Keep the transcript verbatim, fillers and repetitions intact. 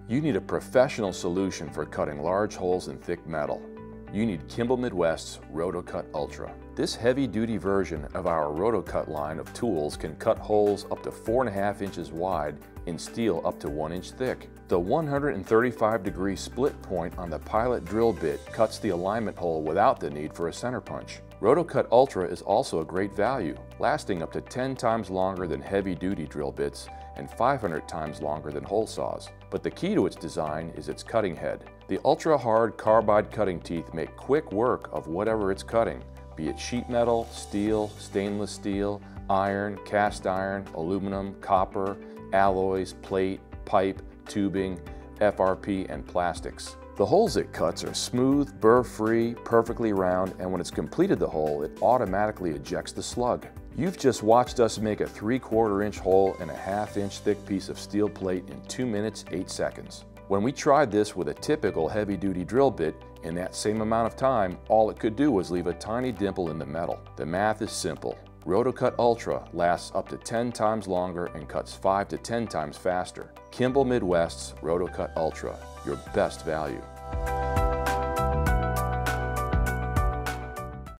You need a professional solution for cutting large holes in thick metal. You need Kimball Midwest's Roto-Kut Ultra. This heavy-duty version of our Roto-Kut line of tools can cut holes up to four and a half inches wide in steel up to one inch thick. The one hundred thirty-five degree split point on the pilot drill bit cuts the alignment hole without the need for a center punch. Roto-Kut Ultra is also a great value, lasting up to ten times longer than heavy-duty drill bits and five hundred times longer than hole saws. But the key to its design is its cutting head. The ultra-hard carbide cutting teeth make quick work of whatever it's cutting, be it sheet metal, steel, stainless steel, iron, cast iron, aluminum, copper, alloys, plate, pipe, tubing, F R P, and plastics. The holes it cuts are smooth, burr-free, perfectly round, and when it's completed the hole, it automatically ejects the slug. You've just watched us make a three-quarter inch hole in a half-inch thick piece of steel plate in two minutes, eight seconds. When we tried this with a typical heavy-duty drill bit, in that same amount of time, all it could do was leave a tiny dimple in the metal. The math is simple. Roto-Kut Ultra lasts up to ten times longer and cuts five to ten times faster. Kimball Midwest's Roto-Kut Ultra, your best value.